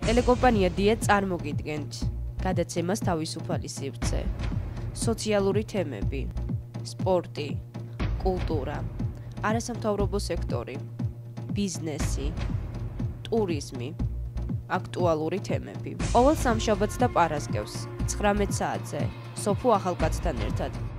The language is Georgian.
ტელეკომპანია დია წარმოგიდგენთ გადაცემას თავისუფალი სივრცე. სოციალური თემები, სპორტი, კულტურა, არასამთავრობო სექტორი, ბიზნესი, ტურიზმი, აქტუალური თემები. ყოველ სამშაბათს და პარასკევს 19 საათზე სოფუ ახალკაცთან ერთად.